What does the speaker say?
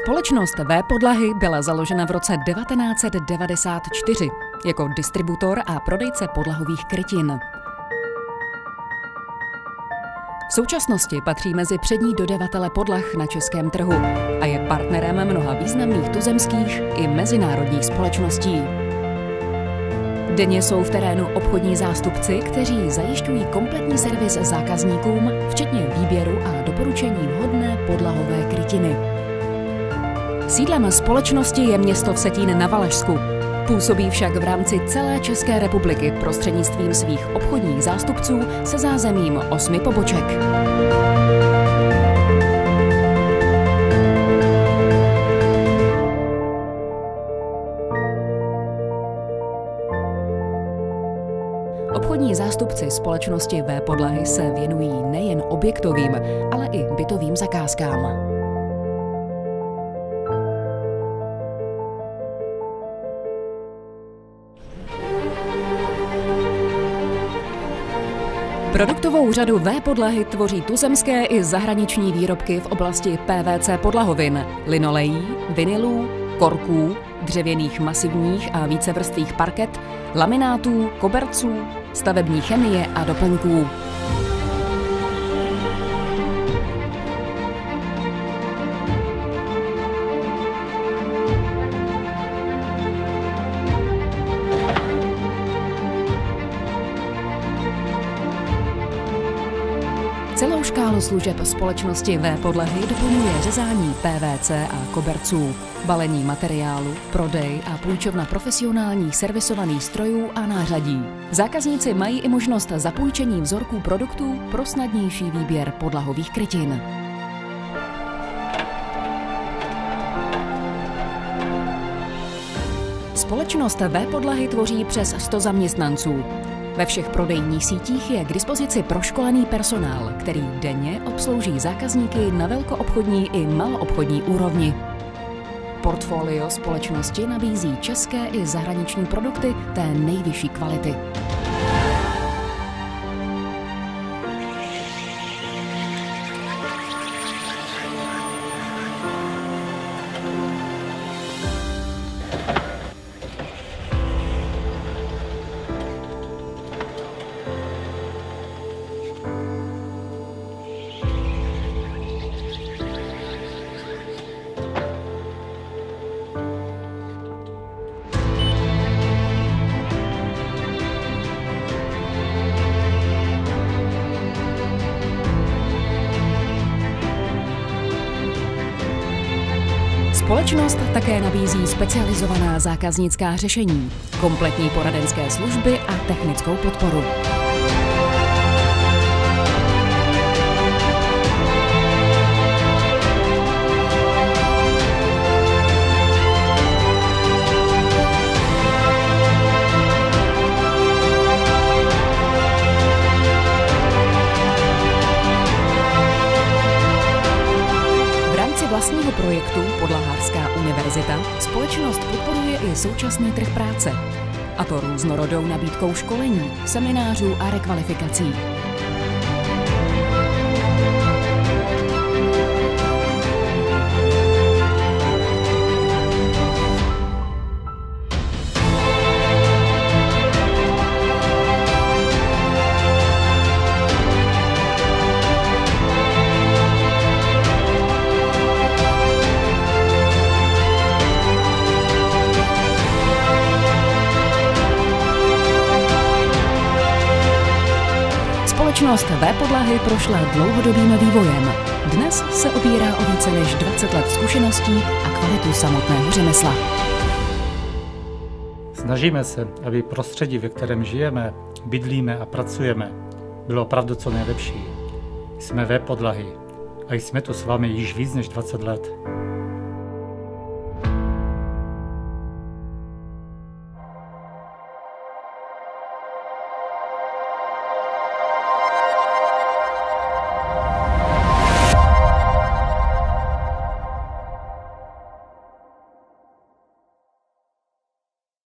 Společnost V-podlahy byla založena v roce 1994 jako distributor a prodejce podlahových krytin. V současnosti patří mezi přední dodavatele podlah na českém trhu a je partnerem mnoha významných tuzemských i mezinárodních společností. Denně jsou v terénu obchodní zástupci, kteří zajišťují kompletní servis zákazníkům, včetně výběru a doporučení vhodné podlahové krytiny. Sídlem společnosti je město Vsetín na Valašsku. Působí však v rámci celé České republiky prostřednictvím svých obchodních zástupců se zázemím 8 poboček. Obchodní zástupci společnosti V-podlahy se věnují nejen objektovým, ale i bytovým zakázkám. Produktovou řadu V-podlahy tvoří tuzemské i zahraniční výrobky v oblasti PVC podlahovin, linolejí, vinylů, korků, dřevěných masivních a vícevrstvých parket, laminátů, koberců, stavební chemie a doplňků. Celou škálu služeb společnosti V-podlahy doplňuje řezání PVC a koberců, balení materiálu, prodej a půjčovna profesionálních servisovaných strojů a nářadí. Zákazníci mají i možnost zapůjčení vzorků produktů pro snadnější výběr podlahových krytin. Společnost V-podlahy tvoří přes 100 zaměstnanců. Ve všech prodejních sítích je k dispozici proškolený personál, který denně obslouží zákazníky na velkoobchodní i maloobchodní úrovni. Portfolio společnosti nabízí české i zahraniční produkty té nejvyšší kvality. Společnost také nabízí specializovaná zákaznická řešení, kompletní poradenské služby a technickou podporu. Vlastního projektu Podlahářská univerzita společnost podporuje i současný trh práce, a to různorodou nabídkou školení, seminářů a rekvalifikací. Společnost V-podlahy prošla dlouhodobým vývojem. Dnes se opírá o více než 20 let zkušeností a kvalitu samotného řemesla. Snažíme se, aby prostředí, ve kterém žijeme, bydlíme a pracujeme, bylo opravdu co nejlepší. Jsme V-podlahy a jsme tu s vámi již víc než 20 let.